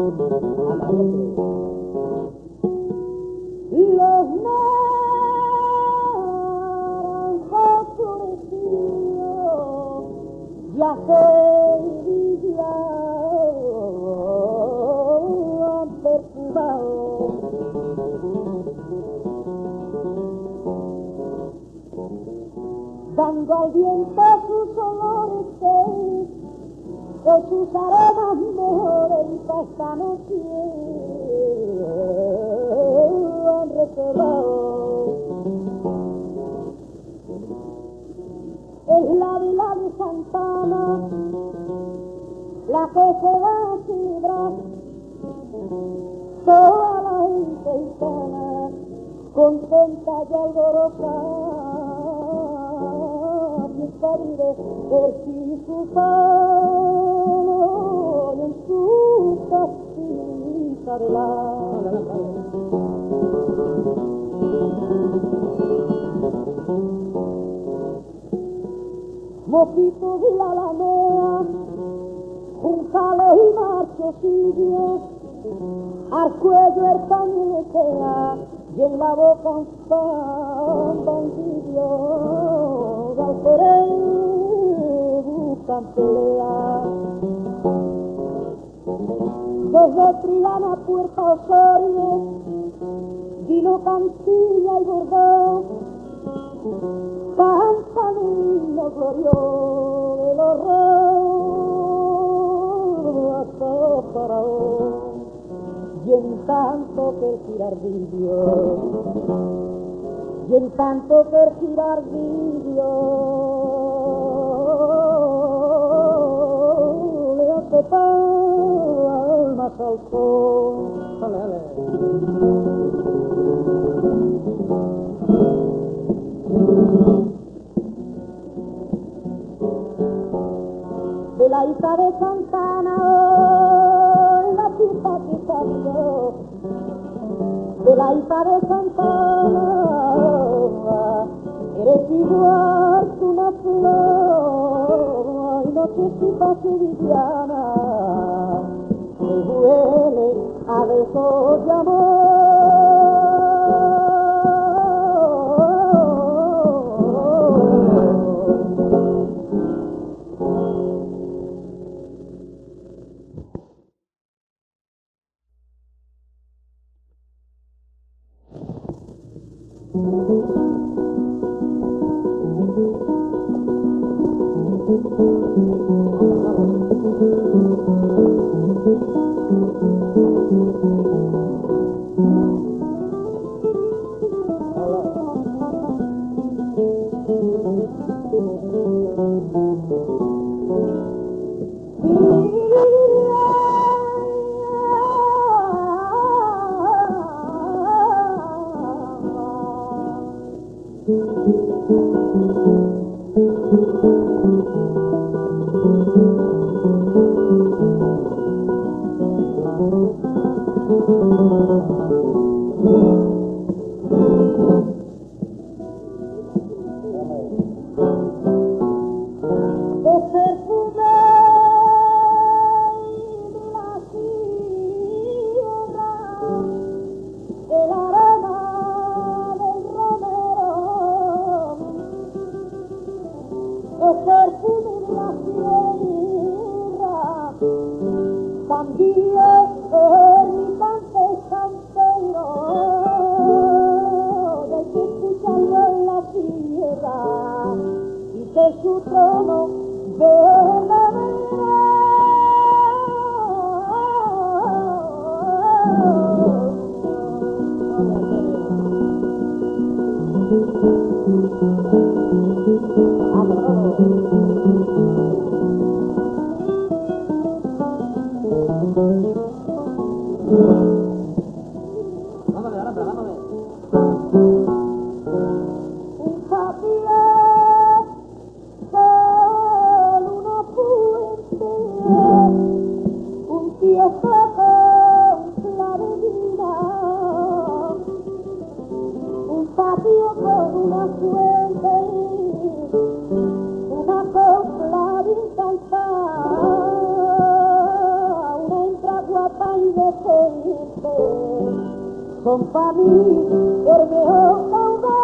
Los naranjos florecidos ya se han perfumado. Dando al viento sus olores que sus aromas mejores y pa' esta noche han reservado. Es la vila de Santana la que se va a celebrar, toda la gente gitana contenta y alborotada. Padre, el Cisufano en su casita de la mojitos y la alamea, juncales y marchosillos, al cuello el cañetea y en la boca un pan bandillo. Alferey buscan pelea desde Triana a Puerto Osorio, vino Cantilla y Bordón, cantan el himno glorioso de los reyes hasta Faraón. Y en tanto que el girardillo, y en tanto que el girardillo le hace palmas al sol. De la isla de Santana, la fiesta que salió, de la isla de Santana, eres igual que una flor, y nochecita sevillana, que huele a besos de amor. son pa' mí el mejor caudal.